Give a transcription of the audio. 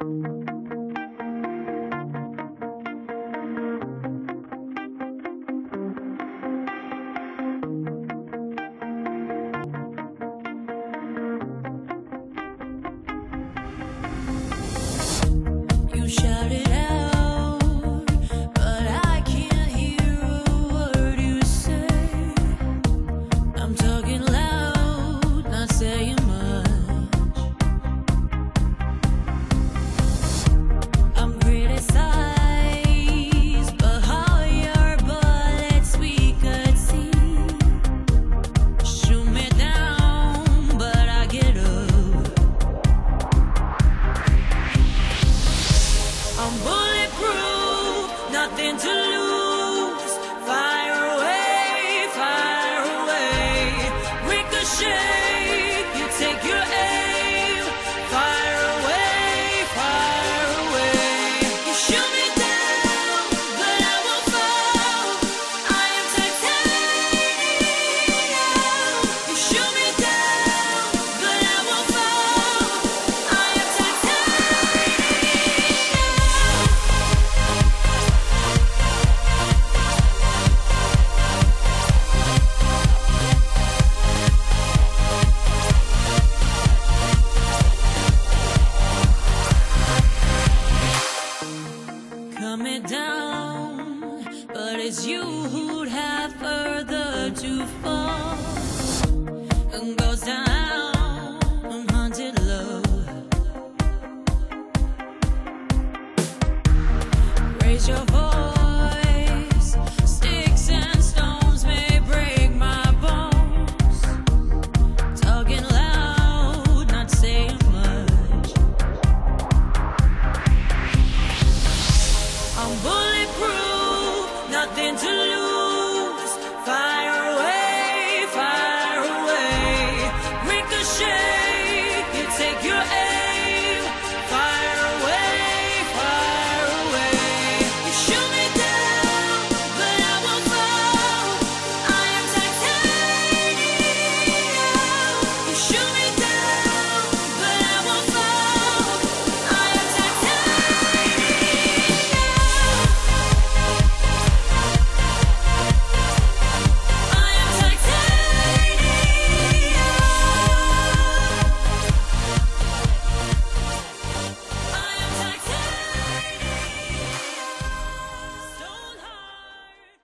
You shouted out, but I can't hear a word you say. I'm talking loud, not saying much. I'm criticized, but all your bullets we could see. Shoot me down, but I get up. I'm bulletproof, nothing to lose. Fire away, ricochet. You take your aim. Fire away, fire away. You shoot me down, but I won't fall. I am titanium. You shoot me down, but I won't fall. I am titanium. Coming down, but it's you who'd have further to fall. And goes down, haunted love. Raise your voice.